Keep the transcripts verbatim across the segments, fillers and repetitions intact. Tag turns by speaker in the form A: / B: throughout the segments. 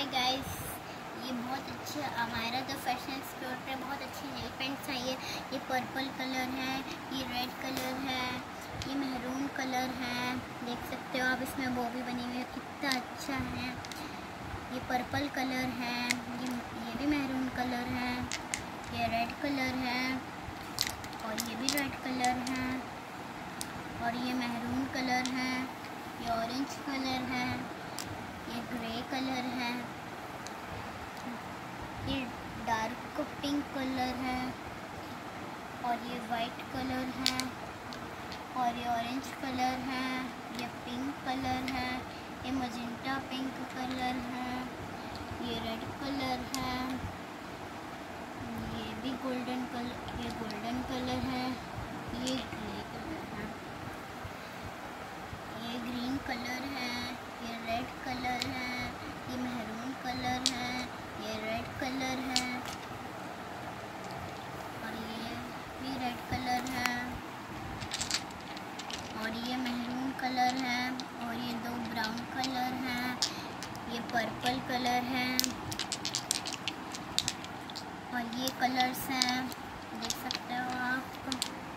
A: Guys, ये बहुत अच्छे अमायरा द फैशन स्टोर पे बहुत अच्छे नेल पेंट्स हैं। ये ये पर्पल कलर है, ये रेड कलर है, ये मेहरून कलर है। देख सकते हो आप, इसमें वो भी बनी हुई है, कितना अच्छा है। ये पर्पल कलर है, ये ये भी मेहरून कलर है, ये रेड कलर है और ये भी रेड कलर है और ये मेहरून कलर है, ये ऑरेंज कलर है, ये ग्रे कलर है, ये डार्क पिंक कलर है और ये वाइट कलर है और ये ऑरेंज कलर है, ये पिंक कलर है, ये मजेंटा पिंक कलर है, ये रेड कलर है, ये भी गोल्डन कलर, ये गोल्डन कलर है, ये ग्रे कलर है, ये ग्रीन कलर है, ये रेड कलर है, ये मेहरून कलर है, ये रेड कलर है और ये भी रेड कलर है और ये मेहरून कलर है और ये दो ब्राउन कलर हैं, ये पर्पल कलर है और ये कलर्स हैं, देख सकते हो आप।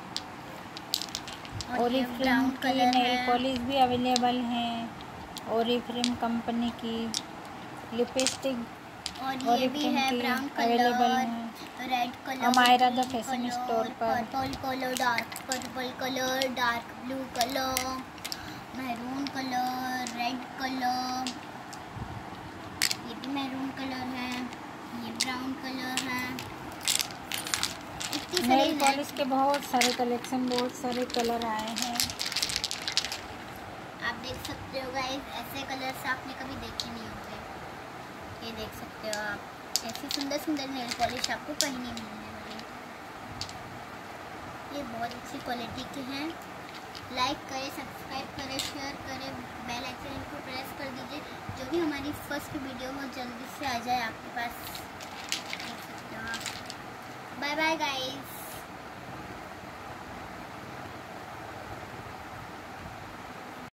A: और
B: ओरिफ्लेम की नेल पॉलिश भी अवेलेबल है। ओरिफ्लेम कंपनी की लिपस्टिक
A: और ये भी है ब्राउन
B: अवेलेबल
A: कलर,
B: है
A: red colour,
B: Amayra the fashion store पर।
A: Purple colour, dark purple colour, dark blue colour, maroon colour, red colour, ये भी मैरून कलर है, ये ब्राउन कलर है।
B: नेल पॉलिश के बहुत सारे कलेक्शन, बहुत सारे कलर आए हैं।
A: आप देख सकते हो गाइस, ऐसे कलर्स आपने कभी देखे नहीं होंगे। ये देख सकते हो आप, ऐसी सुंदर सुंदर नेल पॉलिश आपको कहीं नहीं मिलने वाली। ये बहुत अच्छी क्वालिटी के हैं। लाइक करें, सब्सक्राइब करें, शेयर करें, बेल आइकन को प्रेस कर दीजिए, जो भी हमारी फर्स्ट वीडियो हो जल्दी से आ जाए आपके पास। देख सकते हो आप। Bye bye guys.